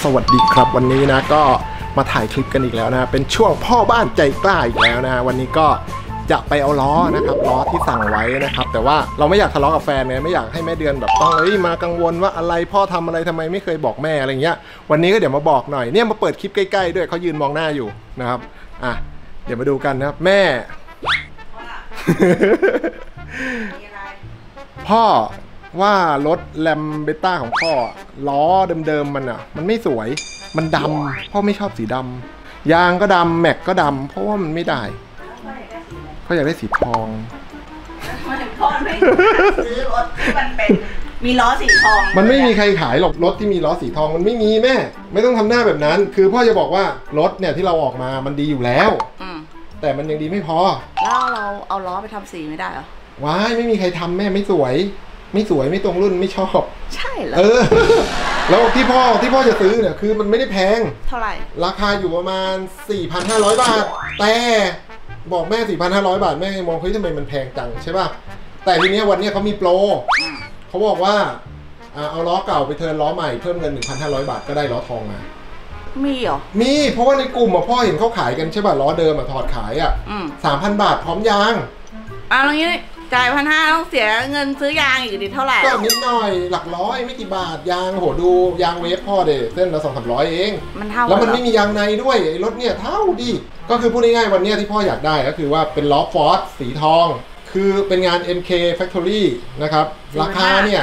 วัสดีครับวันนี้นะก็มาถ่ายคลิปกันอีกแล้วนะเป็นช่วงพ่อบ้านใจกล้าอีกแล้วนะวันนี้ก็จะไปเอาล้อนะครับล้อที่สั่งไว้นะครับแต่ว่าเราไม่อยากทะเลาะกับแฟนไงไม่อยากให้แม่เดือนแบบต้องมากังวลว่าอะไรพ่อทำอะไรทำไมไม่เคยบอกแม่อะไรเงี้ยวันนี้ก็เดี๋ยวมาบอกหน่อยเนี่ยมาเปิดคลิปใกล้ๆด้วยเขายืนมองหน้าอยู่นะครับอ่ะเดี๋ยวมาดูกันนะครับแม่ พ่อว่ารถแลมเบต้าของพ่อล้อเดิมๆมันอ่ะมันไม่สวยมันดำพ่อไม่ชอบสีดำยางก็ดำแม็กก็ดำเพราะว่ามันไม่ได้พ่ออยากได้สีทองพ่อไม่ซื้อรถที่มันเป็นมีล้อสีทองมันไม่มีใครขายหรอกรถที่มีล้อสีทองมันไม่มีแม่ไม่ต้องทำหน้าแบบนั้นคือพ่อจะบอกว่ารถเนี่ยที่เราออกมามันดีอยู่แล้วแต่มันยังดีไม่พอแล้วเราเอาล้อไปทำสีไม่ได้เหรอว้ายไม่มีใครทำแม่ไม่สวยไม่ตรงรุ่นไม่ชอบใช่เหรอแล้วที่พ่อจะซื้อเนี่ยคือมันไม่ได้แพงเท่าไหร่ราคาอยู่ประมาณ 4,500 บาทแต่บอกแม่ 4,500 บาทแม่มองเฮ้ยทำไมมันแพงจังใช่ป่ะแต่ทีนี้วันนี้เขามีโปรเขาบอกว่าเอาล้อเก่าไปเทิร์นล้อใหม่เพิ่มเงิน 1,500 บาทก็ได้ล้อทองมามีเหรอมีเพราะว่าในกลุ่มพ่อเห็นเขาขายกันใช่ป่ะล้อเดิมถอดขาย3,000 บาทพร้อมยางอย่างนี้จ่าย1,500ต้องเสียเงินซื้อยางอีกดิเท่าไหร่ก็นิดหน่อยหลักร้อยไม่กี่บาทยางโหดูยางเวฟพ่อเดเส้นละ200-300เองมันเท่าแล้วมันไม่มียางในด้วยรถเนี่ยเท่าดิก็คือพูดง่ายๆวันนี้ที่พ่ออยากได้ก็คือว่าเป็นล้อฟอร์ดสีทองคือเป็นงาน MK Factory นะครับราคาเนี่ย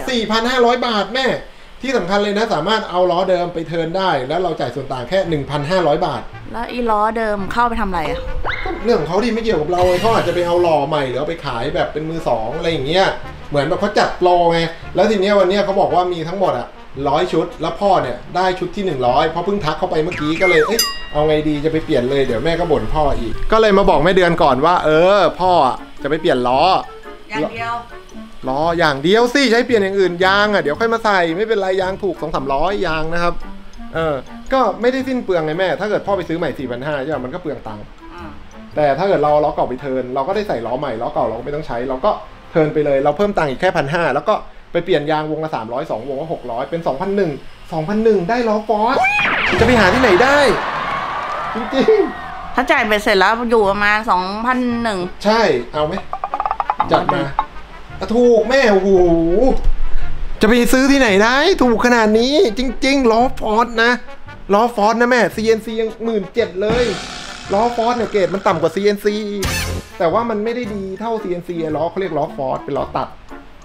4,500 บาทแม่ที่สำคัญเลยนะสามารถเอาล้อเดิมไปเทิร์นได้แล้วเราจ่ายส่วนต่างแค่ 1,500 บาทแล้วอีล้อเดิมเข้าไปทำอะไรอ่ะเรื่องของเขาดิไม่เกี่ยวกับเราเขาอาจจะไปเอาหล่อใหม่หรือเอาไปขายแบบเป็นมือสองอะไรอย่างเงี้ยเหมือนแบบเขาจัดโปรไงแล้วทีนี้วันนี้เขาบอกว่ามีทั้งหมด100 ชุดแล้วพ่อเนี่ยได้ชุดที่100เพราะเพิ่งทักเข้าไปเมื่อกี้ก็เลยเอาไงดีจะไปเปลี่ยนเลยเดี๋ยวแม่ก็บ่นพ่ออีกก็เลยมาบอกแม่เดือนก่อนว่าพ่อจะไปเปลี่ยนล้ออย่างเดียวล้ออย่างเดียวสิใช้เปลี่ยนอย่างอื่นยางเดี๋ยวค่อยมาใส่ไม่เป็นไรยางถูก 200-300 ยางนะครับก็ไม่ได้สิ้นเปลืองไงแม่ถ้าเกิดพ่อไปซื้อใหม่ 4,500ใช่ไหมมันก็เปลืองตังค์แต่ถ้าเกิดเราล้อเก่าไปเทิร์นเราก็ได้ใส่ล้อใหม่ล้อเก่าเราก็ไม่ต้องใช้เราก็เทิร์นไปเลยเราเพิ่มตังค์อีกแค่ 1,500 แล้วก็ไปเปลี่ยนยางวงละ300 2วงละ600เป็น 2,100 ได้ล้อฟอร์ดจะไปหาที่ไหนได้จริงๆถ้าจ่ายไปเสร็จแล้วอยู่ประมาณ 2,100ใช่เอาไหมจัดมาถูกแม่โอ้โหจะไปซื้อที่ไหนได้ถูกขนาดนี้จริงๆล้อฟอร์ดนะล้อฟอร์ดนะแม่ CNC ยัง 17,000 เลยล้อฟอร์ดเนี่ยเกรดมันต่ำกว่า CNC แต่ว่ามันไม่ได้ดีเท่า CNC ล้อเขาเรียกล้อฟอร์ดเป็นล้อตัด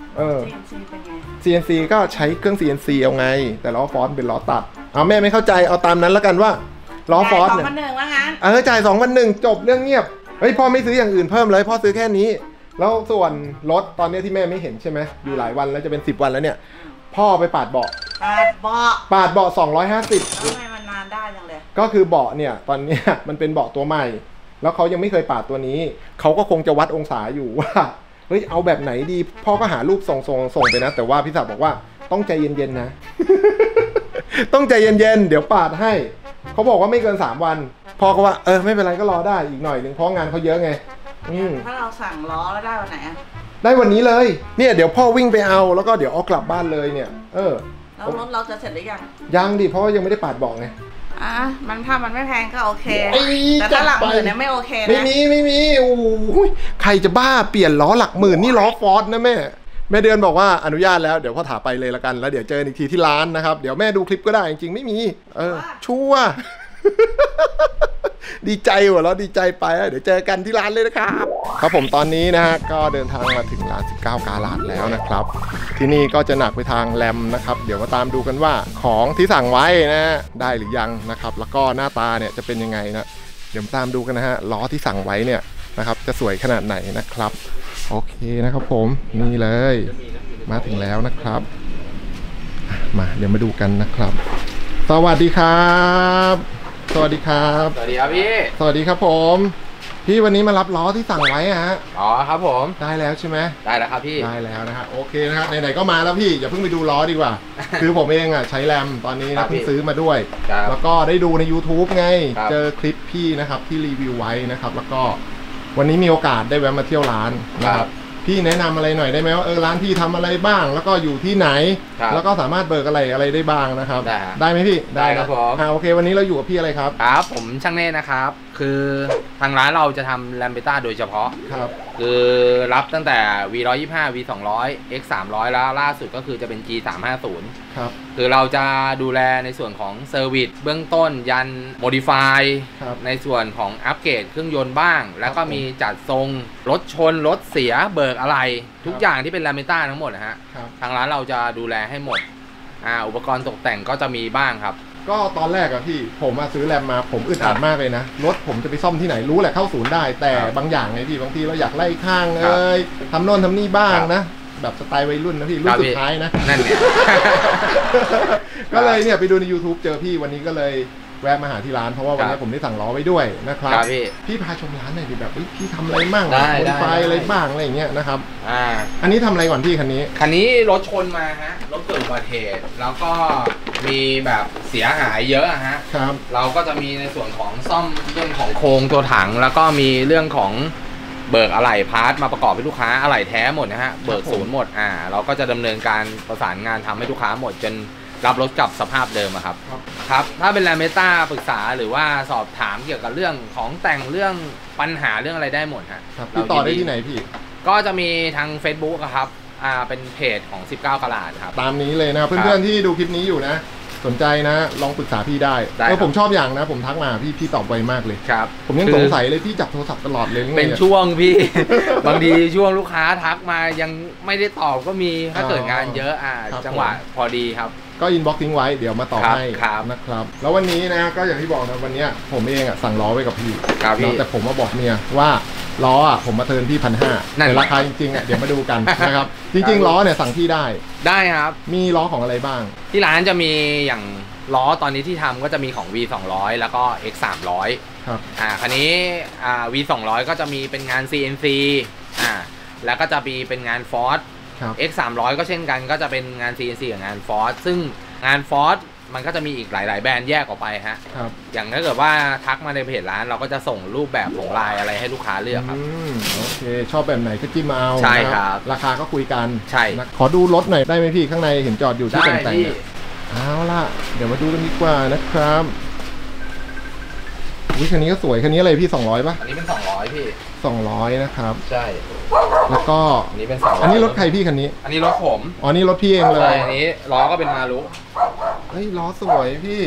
CNC ก็ใช้เครื่อง CNC เอาไงแต่ล้อฟอร์ดเป็นล้อตัดเอาแม่ไม่เข้าใจเอาตามนั้นแล้วกันว่าล้อฟอร์ดเนี่ย 2,100ว่างั้นจ่าย 2,100 จบเรื่องเงียบพ่อไม่ซื้ออย่างอื่นเพิ่มเลยพ่อซื้อแค่นี้แล้วส่วนรถตอนนี้ที่แม่ไม่เห็นใช่ไหมอยู่หลายวันแล้วจะเป็น10 วันแล้วเนี่ยพ่อไปปาดเบาะ250ทำไมมันนานได้จังเลยก็คือเบาะเนี่ยตอนนี้มันเป็นเบาะตัวใหม่แล้วเขายังไม่เคยปาดตัวนี้เขาก็คงจะวัดองศาอยู่ว่าเฮ้ยเอาแบบไหนดีพ่อก็หารูปส่งไปนะแต่ว่าพี่ศักดิ์บอกว่าต้องใจเย็นๆนะ ต้องใจเย็นๆเดี๋ยวปาดให้เขาบอกว่าไม่เกิน3 วันพ่อก็ว่าไม่เป็นไรก็รอได้อีกหน่อยนึงเพราะงานเขาเยอะไงถ้าเราสั่งล้อแล้วได้วันไหนได้วันนี้เลยเนี่ยเดี๋ยวพ่อวิ่งไปเอาแล้วก็เดี๋ยวเอากลับบ้านเลยเนี่ยแล้วรถเราจะเสร็จหรือยังดิเพราะว่ายังไม่ได้ปาดเบาะไงถ้ามันไม่แพงก็โอเคแต่ถ้าหลักหมื่นเนี่ยไม่โอเคนะไม่มีโอ้ยใครจะบ้าเปลี่ยนล้อหลักหมื่นนี่ล้อฟอร์ดนะแม่เดือนบอกว่าอนุญาตแล้วเดี๋ยวพ่อถาไปเลยละกันแล้วเดี๋ยวเจออีกทีที่ร้านนะครับเดี๋ยวแม่ดูคลิปก็ได้จริงๆไม่มีชัวร์ดีใจว่ะแล้วดีใจไปเดี๋ยวเจอกันที่ร้านเลยนะครับครับผมตอนนี้นะฮะก็เดินทางมาถึงร้าน19 กาลาดแล้วนะครับที่นี่ก็จะหนักไปทางแรมนะครับเดี๋ยวมาตามดูกันว่าของที่สั่งไว้นะได้หรือยังนะครับแล้วก็หน้าตาเนี่ยจะเป็นยังไงนะเดี๋ยวมาตามดูกันนะฮะล้อที่สั่งไว้เนี่ยนะครับจะสวยขนาดไหนนะครับโอเคนะครับผมนี่เลยมาถึงแล้วนะครับมาเดี๋ยวมาดูกันนะครับสวัสดีครับสวัสดีครับสวัสดีครับพี่สวัสดีครับผมพี่วันนี้มารับล้อที่สั่งไว้ฮะอ๋อครับผมได้แล้วใช่ไหมได้แล้วครับพี่ได้แล้วนะฮะโอเคนะครับไหนๆก็มาแล้วพี่อย่าเพิ่งไปดูล้อดีกว่า คือผมเองใช้แรมตอนนี้นะเพิ่งซื้อมาด้วยแล้วก็ได้ดูใน YouTube ไงเจอคลิปพี่นะครับที่รีวิวไว้นะครับแล้วก็วันนี้มีโอกาสได้แวะมาเที่ยวร้านนะครับพี่แนะนำอะไรหน่อยได้ไหมว่าร้านพี่ทำอะไรบ้างแล้วก็อยู่ที่ไหนแล้วก็สามารถเบิกอะไรได้บ้างนะครับได้ไหมพี่ได้ครับผมโอเควันนี้เราอยู่กับพี่อะไรครับครับผมช่างเน่นะครับคือทางร้านเราจะทำแลมเบต้าโดยเฉพาะครับคือรับตั้งแต่ V125 V200 X300 แล้วล่าสุดก็คือจะเป็น G350 ครับคือเราจะดูแลในส่วนของเซอร์วิสเบื้องต้นยันโมดิฟายในส่วนของอัปเกรดเครื่องยนต์บ้างแล้วก็มีจัดทรงรถชนรถเสียเบิกอะไรทุกอย่างที่เป็นแลมเบต้าทั้งหมดนะฮะทางร้านเราจะดูแลให้หมดอุปกรณ์ตกแต่งก็จะมีบ้างครับก็ตอนแรกอะพี่ผมมาซื้อแรมมาผมอึดอัดมากเลยนะรถผมจะไปซ่อมที่ไหนรู้แหละเข้าศูนย์ได้แต่บางอย่างไงพี่บางทีเราอยากไล่ข้างทำโน่นทำนี่บ้างนะแบบสไตล์วัยรุ่นนะพี่รุ่นสุดท้ายนะนั่นเนี่ยก็เลยเนี่ยไปดูใน YouTube เจอพี่วันนี้ก็เลยแวะมาหาที่ร้านเพราะว่าวันนี้ผมได้สั่งล้อไว้ด้วยนะครับพี่พาชมร้านหน่อยดิแบบพี่ทำอะไรบ้างโมดิฟายอะไรบ้างอะไรอย่างเงี้ยนะครับอันนี้ทำอะไรก่อนพี่คันนี้รถชนมาฮะรถเกิดอุบัติเหตุแล้วก็มีแบบเสียหายเยอะฮะครับเราก็จะมีในส่วนของซ่อมเรื่องของโครงตัวถังแล้วก็มีเรื่องของเบิกอะไหล่พาร์ทมาประกอบให้ลูกค้าอะไหล่แท้หมดนะฮะเบิกศูนย์หมดเราก็จะดำเนินการประสานงานทำให้ลูกค้าหมดจนรับรถกลับสภาพเดิมครับครับถ้าเป็นแลมเบต้าปรึกษาหรือว่าสอบถามเกี่ยวกับเรื่องของแต่งเรื่องปัญหาเรื่องอะไรได้หมดฮะติดต่อได้ที่ไหนพี่ก็จะมีทาง Facebook ครับเป็นเพจของ19กะลัดครับตามนี้เลยนะเพื่อนๆที่ดูคลิปนี้อยู่นะสนใจนะลองปรึกษาพี่ได้ผมชอบอย่างนะผมทักมาพี่ตอบไวมากเลยครับผมยังสงสัยเลยพี่จับโทรศัพท์ตลอดเลยเป็นช่วงพี่ บางทีช่วงลูกค้าทักมายังไม่ได้ตอบก็มีถ้าเกิดงานเยอะจังหวะพอดีครับก็อินบ็อกซ์ทิ้งไว้เดี๋ยวมาตอบให้นะครับแล้ววันนี้นะก็อย่างที่บอกนะวันนี้ผมเองสั่งล้อไว้กับพี่แต่ผมมาบอกเมียว่าล้อผมมาเทิร์นพี่1,500แต่ราคาจริงๆเดี๋ยวมาดูกันนะครับจริงๆล้อเนี่ยสั่งพี่ได้ครับมีล้อของอะไรบ้างที่ร้านจะมีอย่างล้อตอนนี้ที่ทำก็จะมีของ V200 แล้วก็ X300 ครับคันนี้V200 ก็จะมีเป็นงาน CNC แล้วก็จะมีเป็นงาน Ford X300 ก็เช่นกันก็จะเป็นงาน CNC กับงาน Ford ซึ่งงาน Ford มันก็จะมีอีกหลายๆแบรนด์แยกออกไปฮะอย่างถ้าเกิดว่าทักมาในเพจร้านเราก็จะส่งรูปแบบของลายอะไรให้ลูกค้าเลือกครับโอเคชอบแบบไหนก็จิ้มเอาใช่ครับราคาก็คุยกันใช่ขอดูรถหน่อยได้ไหมพี่ข้างในเห็นจอดอยู่ที่แต่งๆเอาล่ะเดี๋ยวมาดูกันดีกว่านะครับคันนี้ก็สวยคันนี้อะไรพี่200ป่ะอันนี้เป็น200พี่ 200นะครับใช่แล้วก็อันนี้เป็น200 อันนี้รถใครพี่คันนี้อันนี้รถผมนี่รถพี่เองเลยใช่อันนี้ล้อก็เป็นมารุเฮ้ยล้อสวยพี่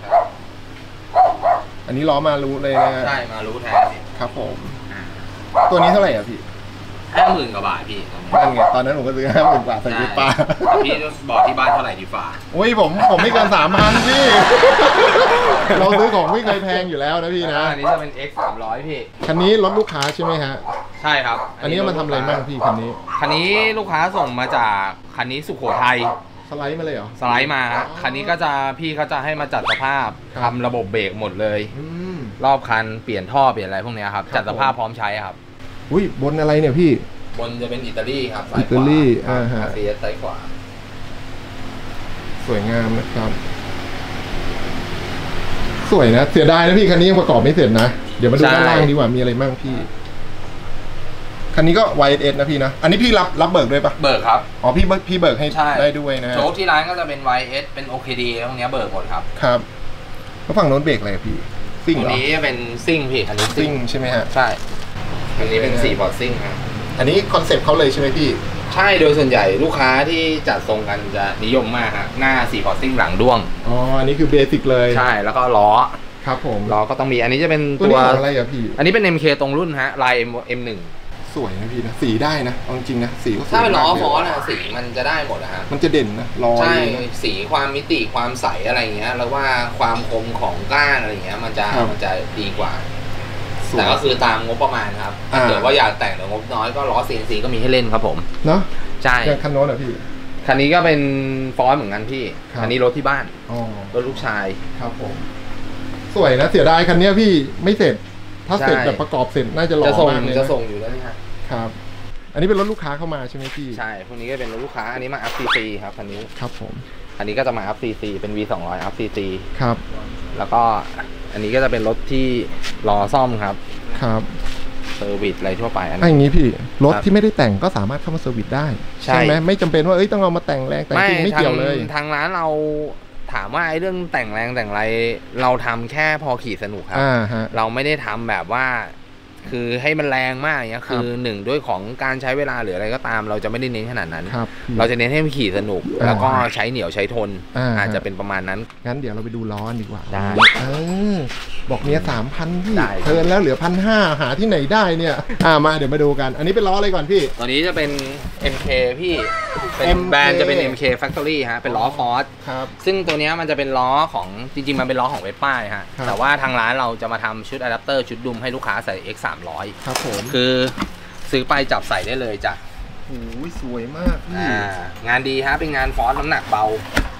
อันนี้ล้อมารุเลยนะใช่มารุแท้ครับผมตัวนี้เท่าไหร่อ่ะพี่ 50,000 กว่าบาทพี่นั่นไงตอนนั้นผมก็ซื้อ50,000 กว่าใส่กิ๊บปลาพี่บอกที่บ้านเท่าไหร่ดีฟ้าโอ้ยผมไม่เกิน3,000พี่เราซื้อของไม่เคยแพงอยู่แล้วนะพี่นะอันนี้จะเป็น X300พี่คันนี้รถลูกค้าใช่ไหมฮะใช่ครับอันนี้มันทำอะไรบ้างพี่คันนี้ลูกค้าส่งมาจากคันนี้สุโขทัยสไลด์มาเลยเหรอสไลด์มาคันนี้ก็จะพี่เขาจะให้มาจัดสภาพทำระบบเบรกหมดเลยรอบคันเปลี่ยนท่อเปลี่ยนอะไรพวกนี้ครับจัดสภาพพร้อมใช้ครับอุ้ยบนอะไรเนี่ยพี่บนจะเป็นอิตาลีครับอิตาลีเสียซ้ายขวาสวยงามนะครับสวยนะเสียดายนะพี่คันนี้ยังประกอบไม่เสร็จนะเดี๋ยวมาดูด้านล่างดีกว่ามีอะไรบ้างพี่คันนี้ก็ YS นะพี่นะอันนี้พี่รับเบิกด้วยปะเบิกครับพี่เบิกให้ได้ด้วยนะโชคที่ร้านก็จะเป็น YS เป็น OKD พวกนี้เบิกหมดครับครับแล้วฝั่งโน้นเบรกอะไรพี่ซิ่งเหรออันนี้เป็นซิ่งพี่คันนี้ซิ่งใช่ไหมฮะใช่อันนี้เป็น4 บอร์ดซิ่งครับอันนี้คอนเซ็ปต์เขาเลยใช่ไหมพี่ใช่โดยส่วนใหญ่ลูกค้าที่จัดทรงกันจะนิยมมากฮะหน้า4 บอร์ดซิ่งหลังด้วงอันนี้คือเบสิกเลยใช่แล้วก็ล้อครับผมล้อก็ต้องมีอันนี้จะเป็นตัวอะไรอะพี่อันนี้เป็น MK ตรงรุ่นฮะลาย M1 สวยนะพี่นะสีได้นะจริงๆนะสีก็สวยถ้าเป็นล้อฟอสนะสีมันจะได้หมดนะฮะมันจะเด่นนะล้อใช่สีความมิติความใสอะไรเงี้ยแล้วว่าความคมของก้านอะไรเงี้ยมันจะดีกว่าแต่ก็คือตามงบประมาณครับถ้าเกิดว่าอยากแต่งแต่งบน้อยก็ล้อ CNC ก็มีให้เล่นครับผมเนาะใช่คันโน้นอะพี่คันนี้ก็เป็นฟอสเหมือนกันพี่คันนี้รถที่บ้านรถลูกชายครับผมสวยนะเสียดายคันนี้พี่ไม่เสร็จถ้าเสร็จแบบประกอบเสร็จน่าจะหล่อมากเลยจะส่งอยู่แล้วนี่ครับอันนี้เป็นรถลูกค้าเข้ามาใช่ไหมพี่ใช่พวกนี้ก็เป็นรถลูกค้าอันนี้มา FCC ครับคันนี้ครับผมอันนี้ก็จะมา FCC เป็น V200 FCC ครับแล้วก็อันนี้ก็จะเป็นรถที่รอซ่อมครับครับเซอร์วิสอะไรทั่วไปอันอย่างนี้พี่รถครับที่ไม่ได้แต่งก็สามารถเข้ามาเซอร์วิสได้ใช่ไหมไม่จำเป็นว่าต้องเอามาแต่งแรงแต่งจริงไม่เกี่ยวเลยทางร้านเราถามว่าไอ้เรื่องแต่งแรงแต่งอะไรเราทำแค่พอขี่สนุกครับฮะเราไม่ได้ทำแบบว่า คือให้มันแรงมากอย่างเงี้ยคือหนึ่งด้วยของการใช้เวลาหรืออะไรก็ตาม เราจะไม่ได้เน้นขนาดนั้นครับเราจะเน้นให้มันขี่สนุก แล้วก็ใช้เหนียวใช้ทน อาจจะเป็นประมาณนั้นงั้นเดี๋ยวเราไปดูล้อดีกว่าได้บอกเมีย3,000พี่ได้เทิร์นแล้วเหลือ1,500หาที่ไหนได้เนี่ยมาเดี๋ยวมาดูกัน อันนี้เป็นล้ออะไรก่อนพี่ตัวนี้จะเป็น MK พี่เป็น MK แบรนด์จะเป็น MK Factory ฮะเป็นล้อฟอร์ดครับซึ่งตัวเนี้ยมันจะเป็นล้อของจริงๆมันเป็นล้อของเวสป้าฮะครับแต่ว่าทางร้านเราจะมาทำชุดอะแดปเตอร์ชุดดุมให้ลูกค้าใส่ X 300 ครับผมคือซื้อไปจับใส่ได้เลยจ้ะโอ้ยสวยมากพี่งานดีฮะเป็นงานฟอสน้ำหนักเบา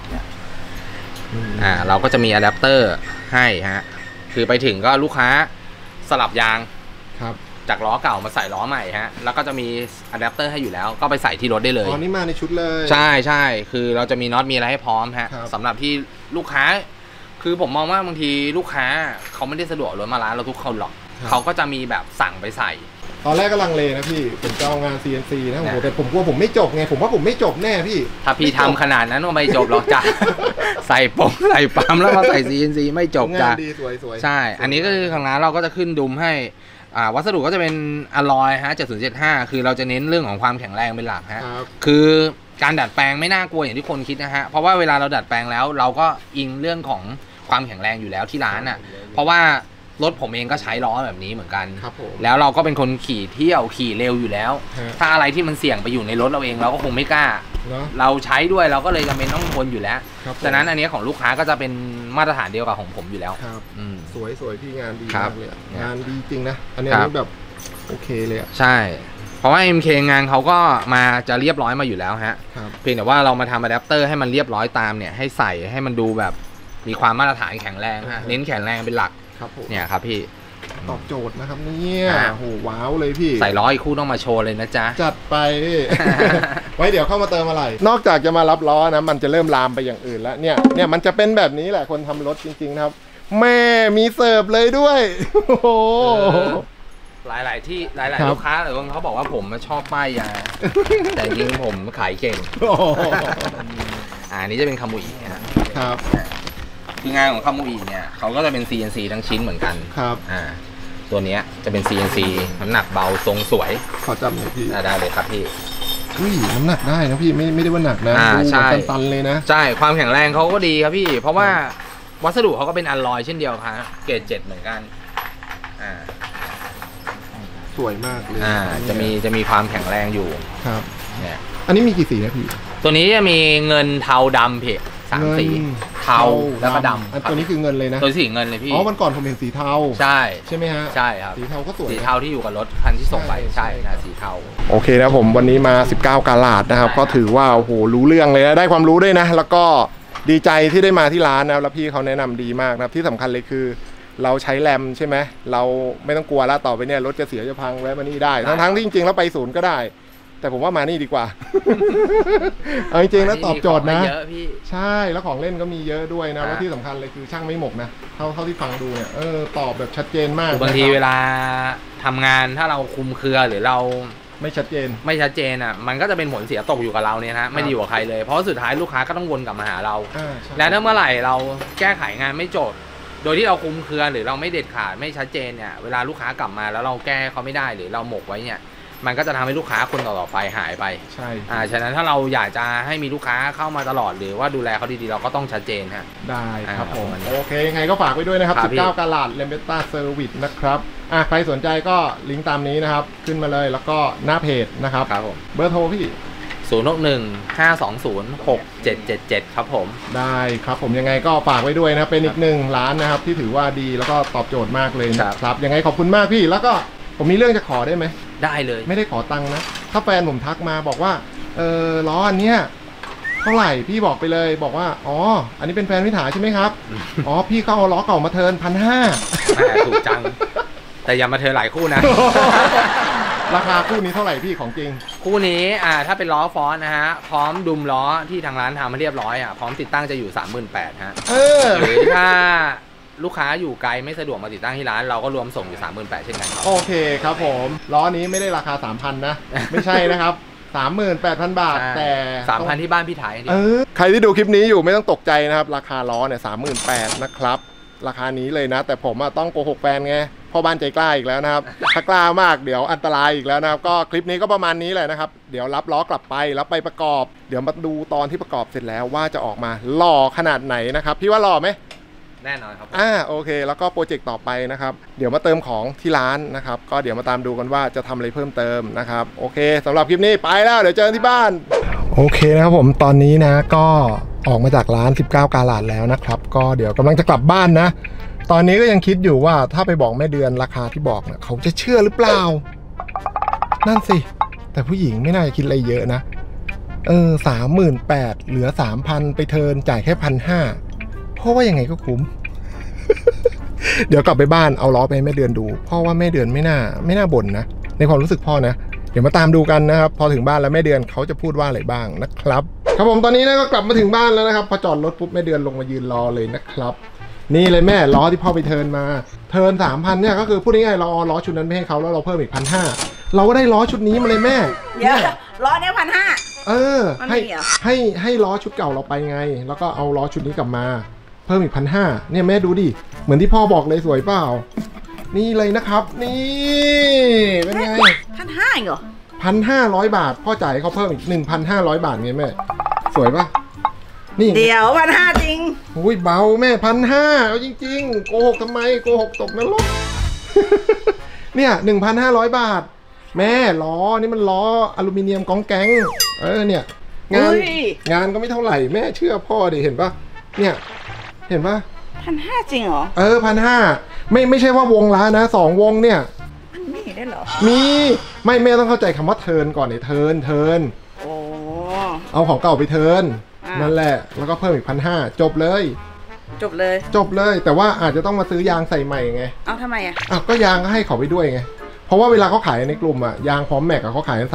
เราก็จะมีอะแดปเตอร์ให้ฮะคือไปถึงก็ลูกค้าสลับยางครับจากล้อเก่ามาใส่ล้อใหม่ฮะแล้วก็จะมีอะแดปเตอร์ให้อยู่แล้วก็ไปใส่ที่รถได้เลยอ๋อนี่มาในชุดเลยใช่คือเราจะมีน็อตมีอะไรให้พร้อมฮะครับสำหรับที่ลูกค้า คือผมมองว่าบางทีลูกค้าเขาไม่ได้สะดวกรถมาร้านเราทุกคนหรอกเขาก็จะมีแบบสั่งไปใส่ตอนแรกก็ลังเลนะพี่ผมจะเอางาน CNC นะโอ้โหแต่ผมกลัวผมไม่จบไงผมว่าผมไม่จบแน่พี่ถ้าพี่ทำขนาดนั้นก็ไม่จบหรอกจ้ะ ใส่ปงใส่ปั๊มแล้วมาใส่ CNC ไม่จบงาจ้ะนดีสวยๆใช่ อันนี้ก็คือทางร้านเราก็จะขึ้นดุมให้วัสดุก็จะเป็นอลลอยฮะ7075คือเราจะเน้นเรื่องของความแข็งแรงเป็นหลักฮะครับคือการดัดแปลงไม่น่ากลัวอย่างที่คนคิดนะฮะ เพราะว่าเวลาเราดัดแปลงแล้วเราก็อิงเรื่องของความแข็งแรงอยู่แล้วที่ร้านอ่ะ เพราะว่ารถผมเองก็ใช้ล้อแบบนี้เหมือนกันครับผมแล้วเราก็เป็นคนขี่เที่ยวขี่เร็วอยู่แล้วฮะถ้าอะไรที่มันเสี่ยงไปอยู่ในรถเราเองเราก็คงไม่กล้าเนาะเราใช้ด้วยเราก็เลยจำเป็นต้องทนอยู่แล้วครับผมฉะนั้นอันนี้ของลูกค้าก็จะเป็นมาตรฐานเดียวกับของผมอยู่แล้วครับอืมสวยพี่งานดีครัมาบกเลยอะเนี่ยงานดีจริงนะอันนี้ครับแบบโอเคเลยอะใช่ เพราะว่า MK งานเขาก็มาจะเรียบร้อยมาอยู่แล้วฮะครับเพียงแต่ว่าเรามาทำอะแดปเตอร์ให้มันเรียบร้อยตามเนี่ยให้ใส่ให้มันดูแบบมีความมาตรฐานแข็งแรงฮะเน้นแข็งแรงเป็นหลักครับผมเนี่ยครับพี่ตอบโจทย์นะครับเนี่ยอ่าโอ้โหว้าวเลยพี่ใส่ล้ออีกคู่ต้องมาโชว์เลยนะจ๊ะจัดไปพี่ ไว้เดี๋ยวเข้ามาเติมอะไร นอกจากจะมารับล้อนะมันจะเริ่มลามไปอย่างอื่นแล้วเนี่ยมันจะเป็นแบบนี้แหละคนทำรถจริงๆนะครับ แม่มีเสิร์ฟเลยด้วย โอ้โหหลายๆที่หลายครับๆลูกค้าหลายคนเขาบอกว่าผมชอบป้ายยา แต่จริงๆผมขายเก่งโอ้โหอันนี้จะเป็นคามูอินะครับคืองานของคามูอิเนี่ยเขาก็จะเป็น CNC ทั้งชิ้นเหมือนกันครับตัวเนี้ยจะเป็น CNC น้ำหนักเบาทรงสวยขอจำหน่อยพี่ได้เลยครับพี่อุ้ยน้ำหนักได้นะพี่ไม่ได้ว่าหนักนะดูใช่เหมือนตันๆเลยนะใช่ความแข็งแรงเขาก็ดีครับพี่ เพราะว่าวัสดุเขาก็เป็นอลลอยเช่นเดียวครับเกรด7เหมือนกันอ่าสวยมากเลยจะมีความแข็งแรงอยู่ครับเนี่ยอันนี้มีกี่สีนะพี่ตัวนี้จะมีเงินเทาดำเพจ3 สีเงินเทาแล้วก็ดำอันตัวนี้คือเงินเลยนะตัวสีเงินเลยพี่อ๋อวันก่อนผมเห็นสีเทาใช่ใช่ไหมฮะใช่ครับสีเทาก็สวยสีนะเทาที่อยู่กับรถคันที่ส่งไปใช่ใช่ครันะบสีเทาโอเคนะผมวันนี้มา 19 กาลาดนะครับใช่ก็ถือว่าโอ้โหรู้เรื่องเลยนะได้ความรู้ด้วยนะ แล้วก็ดีใจที่ได้มาที่ร้านนะแล้วพี่เขาแนะนำดีมากนะครับที่สำคัญเลยคือ เราใช้แรมใช่ไหมเราไม่ต้องกลัวแล้วต่อไปเนี่ยรถจะเสียจะพังแวะมานี่ได้ทั้งที่จริงๆแล้วไปศูนย์ก็ได้ แต่ผมว่ามานี่ดีกว่า เอาจริงๆแล้วตอบโจทย์นะเยอะพี่ใช่แล้วของเล่นก็มีเยอะด้วยนะอ่าแล้วที่สำคัญเลยคือช่างไม่หมกนะเท่าที่ฟังดูเนี่ยตอบแบบชัดเจนมากบางทีนะครับเวลาทำงานถ้าเราคุมเครือหรือเราไม่ชัดเจนไม่ชัดเจนอ่ะมันก็จะเป็นผลเสียตกอยู่กับเราเนี่ยนะไม่ได้อยู่กับใครเลยเพราะสุดท้ายลูกค้าก็ต้องวนกลับมาหาเราใช่แล้วถ้าเมื่อไหร่เราแก้ไขงานไม่จบโดยที่เราคุมเครือหรือเราไม่เด็ดขาดไม่ชัดเจนเนี่ยเวลาลูกค้ากลับมาแล้วเราแก้เขาไม่ได้หรือเราหมกไว้เนี่ยมันก็จะทำให้ลูกค้าคนต่อๆไปหายไปใช่ฉะนั้นถ้าเราอยากจะให้มีลูกค้าเข้ามาตลอดหรือว่าดูแลเขาดีๆเราก็ต้องชัดเจนฮะได้ครับผมอ่าโอเคยังไงก็ฝากไว้ด้วยนะครับครับพี่ 19 กาลาดเลมเบต้าเซอร์วิสนะครับใครสนใจก็ลิงก์ตามนี้นะครับขึ้นมาเลยแล้วก็หน้าเพจนะครับครับผมเบอร์โทรพี่ 061-520-6777ครับผมได้ครับผมยังไงก็ฝากไว้ด้วยนะเป็นอีกหนึ่งร้านนะครับที่ถือว่าดีแล้วก็ตอบโจทย์มากเลยนะครับยังไงขอบคุณมากพี่แล้วก็ผมมีเรื่องจะขอได้ไหมได้เลยไม่ได้ขอตังค์นะถ้าแฟนผมทักมาบอกว่าล้ออันเนี้ยเท่าไหร่พี่บอกไปเลยบอกว่าอ๋ออันนี้เป็นแฟนพิถาใช่ไหมครับ อ๋อพี่เขาเอาล้อเก่ามาเทิร์น1,500 ถูกจัง แต่อย่ามาเธอหลายคู่นะราคาคู่นี้เท่าไหร่พี่ของจริงคู่นี้ถ้าเป็นล้อฟอนต์นะฮะพร้อมดุมล้อที่ทางร้านทำมาเรียบร้อยพร้อมติดตั้งจะอยู่ 38,000ฮะหรือถ้าลูกค้าอยู่ไกลไม่สะดวกมาติดตั้งที่ร้านเราก็รวมส่งอยู่ 38,000 เช่นกันครับโอเคครับผมล้อนี้ไม่ได้ราคา 3,000 นะ ไม่ใช่นะครับ 38,000 บาทแต่ 3,000 ที่บ้านพี่ถ่ายใครที่ดูคลิปนี้อยู่ไม่ต้องตกใจนะครับราคาล้อเนี่ย 38,000 นะครับราคานี้เลยนะ แต่ผมต้องโกหกแฟนไงพ่อบ้านใจกล้าอีกแล้วนะครับถ้ากล้ามากเดี๋ยวอันตรายอีกแล้วนะครับก็คลิปนี้ก็ประมาณนี้แหละนะครับเดี๋ยวรับล้อกลับไปแล้วไปประกอบเดี๋ยวมาดูตอนที่ประกอบเสร็จแล้วว่าจะออกมาหล่อขนาดไหนนะครับพี่ว่าหล่อไหมแน่นอนครับโอเคแล้วก็โปรเจกต์ต่อไปนะครับเดี๋ยวมาเติมของที่ร้านนะครับก็เดี๋ยวมาตามดูกันว่าจะทำอะไรเพิ่มเติมนะครับโอเคสำหรับคลิปนี้ไปแล้วเดี๋ยวเจอกันที่บ้านโอเคนะครับผมตอนนี้นะก็ออกมาจากร้าน19 กาลาดแล้วนะครับก็เดี๋ยวกำลังจะกลับบ้านนะตอนนี้ก็ยังคิดอยู่ว่าถ้าไปบอกแม่เดือนราคาที่บอกเนี่ยเขาจะเชื่อหรือเปล่านั่นสิแต่ผู้หญิงไม่น่าจะคิดอะไรเยอะนะ38,000เหลือ 3,000 ไปเทิร์นจ่ายแค่ 1,500เพราะว่ายังไงก็คุ้ม เดี๋ยวกลับไปบ้านเอาล้อไปให้แม่เดือนดูพ่อว่าแม่เดือนไม่น่าบ่นนะในความรู้สึกพ่อนะเดี๋ยวมาตามดูกันนะครับพอถึงบ้านแล้วแม่เดือนเขาจะพูดว่าอะไรบ้างนะครับครับผมตอนนี้นะก็กลับมาถึงบ้านแล้วนะครับพอจอดรถปุ๊บแม่เดือนลงมายืนรอเลยนะครับนี่เลยแม่ล้อที่พ่อไปเทิร์นมาเทิร์น 3,000 เนี่ยก็คือพูดง่ายๆเราเอาล้อชุดนั้นไปให้เขาแล้วเราเพิ่มอีก 1,500เราก็ได้ล้อชุดนี้มาเลยแม่เดี๋ยวล้อเนี่ย 1,500 ให้ล้อชุดเก่าเราไปไงแล้วก็เอาล้อชุดนี้กลับมาเพิ่มอีก 1,500เนี่ยแม่ดูดิเหมือนที่พ่อบอกเลยสวยเปล่านี่เลยนะครับนี่เป็นไง 1,500เหรอ 1,500 บาทพ่อจ่ายเขาเพิ่มอีก 1,500 บาทไงแม่สวยปะนี่เดี๋ยว 1,500 จริงอุ้ยเบาแม่ 1,500เอาจริงๆโกหกทำไมโกหกตกนรก เนี่ย 1,500 บาทแม่ล้อนี่มันล้ออลูมิเนียมกองแก๊งเนี่ยงานก็ไม่เท่าไหร่แม่เชื่อพ่อดิเห็นปะเนี่ยเห็นปะ 1,500 จริงเหรอ 1,500ไม่ใช่ว่าวงละนะ2 วงเนี่ยมันมีได้เหรอมีไม่แม่ต้องเข้าใจคำว่าเทิร์นก่อนเนี่ยเทิร์นโอ้เอาของเก่าไปเทิร์นนั่นแหละแล้วก็เพิ่มอีก 1,500 จบเลยแต่ว่าอาจจะต้องมาซื้อยางใส่ใหม่ไงเอาทำไมก็ยางก็ให้เขาไปด้วยไงเพราะว่าเวลาเขาขายในกลุ่มยางพร้อมแม็กเขาขายกัน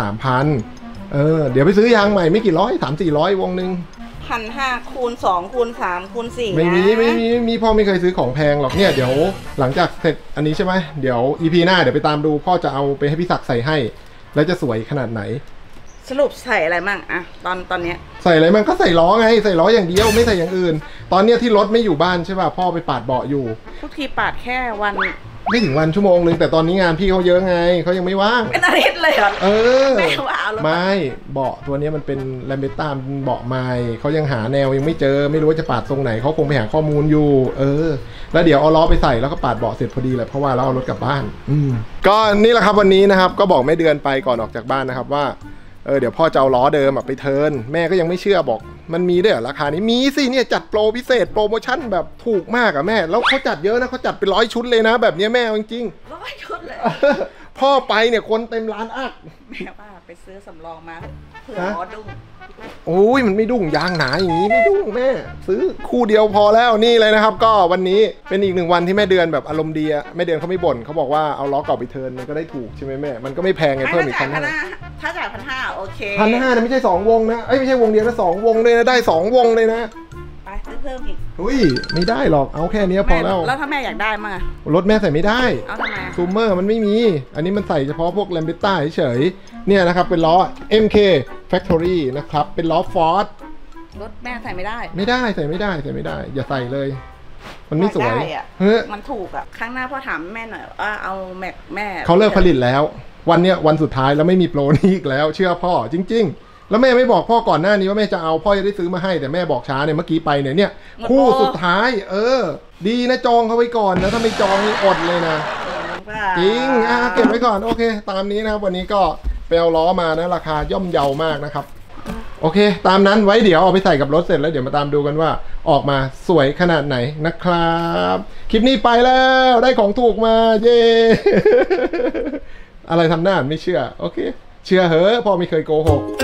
3,000เดี๋ยวไปซื้อยางใหม่ไม่กี่ร้อย300-400 วงนึง 1,500 คูณ 2 คูณ 3 คูณ 4 ไม่มีพ่อไม่เคยซื้อของแพงหรอกเนี่ยเดี๋ยวหลังจากเสร็จอันนี้ใช่ไหมเดี๋ยว EP หน้าเดี๋ยวไปตามดูพ่อจะเอาไปให้พี่ศักดิ์ใส่ให้แล้วจะสวยขนาดไหนสรุปใส่อะไรมั่งตอนเนี้ยใส่อะไรมั่งก็ใส่ล้อไงใส่ล้ออย่างเดียวไม่ใส่อย่างอื่นตอนเนี้ยที่รถไม่อยู่บ้านใช่ป่ะพ่อไปปาดเบาะอยู่ทุกทีปาดแค่วันไม่ถึงวันชั่วโมงนึงแต่ตอนนี้งานพี่เขาเยอะไงเขายังไม่ว่างเป็นอาทิตย์เลยเหรอไม่ว่าไม่เบาะตัวนี้มันเป็นแลมเบต้าเบาะใหม่เขายังหาแนวยังไม่เจอไม่รู้ว่าจะปาดตรงไหนเขาคงไปหาข้อมูลอยู่แล้วเดี๋ยวเอาล้อไปใส่แล้วก็ปาดเบาะเสร็จพอดีเลยเพราะว่าเราเอารถกลับบ้านก็นี่แหละครับวันนี้นะครับก็บอกแม่เดือนไปก่อนออกจากบ้านนะครับว่าเดี๋ยวพ่อจะเอาล้อเดิมไปเทิร์นแม่ก็ยังไม่เชื่อบอกมันมีด้วยเหรอราคานี้มีสิเนี่ยจัดโปรพิเศษโปรโมชั่นแบบถูกมากแม่แล้วเขาจัดเยอะนะเขาจัดเป็น100 ชุดเลยนะแบบนี้แม่จริงๆ100 ชุดเลยพ่อไปเนี่ยคนเต็มร้านอักแม่ว่าไปซื้อสำรองมาเพื่อล้อดุ้งโอ้ยมันไม่ดุ้งยางหนาอย่างนี้ไม่ดุ้งแม่ซื้อคู่เดียวพอแล้วนี่เลยนะครับก็วันนี้เป็นอีก1 วันที่แม่เดือนแบบอารมณ์ดีแม่เดือนเขาไม่บ่นเขาบอกว่าเอาล้อเก่าไปเทิร์นมันก็ได้ถูกใช่ไหมแม่มันก็ไม่แพงไงเพิ่มอีก 1,500ถ้าจ่าย 1,500 โอเค 1,500นะไม่ใช่2 วงนะไม่ใช่วงเดียวนะ2 วงเลยนะได้2 วงเลยนะไปซื้อเพิ่มอีกอุ้ยไม่ได้หรอกเอาแค่นี้พอแล้วแล้วถ้าแม่อยากได้มั้งรถแม่ใส่ไม่ได้เอาทำไมซูมเมอร์มันไม่มีอันนี้มันใส่เฉพาะพวกแลมเบต้าเฉยเนี่ยนะครับเป็นล้อ MK Factory นะครับเป็นล้อ Ford รถแม่ใส่ไม่ได้ใส่ไม่ได้อย่าใส่เลยมันไม่สวยมันถูกครั้งหน้าพ่อถามแม่หน่อยว่าเอาแม็กแม่เขาเลิกผลิตแล้ววันเนี้ยวันสุดท้ายแล้วไม่มีโปรนี้อีกแล้วเชื่อพ่อจริงๆแล้วแม่ไม่บอกพ่อก่อนหน้านี้ว่าแม่จะเอาพ่อจะได้ซื้อมาให้แต่แม่บอกช้าเนี่ยเมื่อกี้ไปเนี่ยคู่สุดท้ายดีนะจองเขาไว้ก่อนนะถ้าไม่จองนี่อดเลยนะจริงเก็บไว้ก่อนโอเคตามนี้นะครับวันนี้ก็ไปเอาล้อมานะราคาย่อมเยาวมากนะครับโอเคตามนั้นไว้เดี๋ยวเอาไปใส่กับรถเสร็จแล้วเดี๋ยวมาตามดูกันว่าออกมาสวยขนาดไหนนะครับคลิปนี้ไปแล้วได้ของถูกมาเย้อะไรทำหน้าไม่เชื่อโอเคเชื่อเหอะพ่อไม่เคยโกหก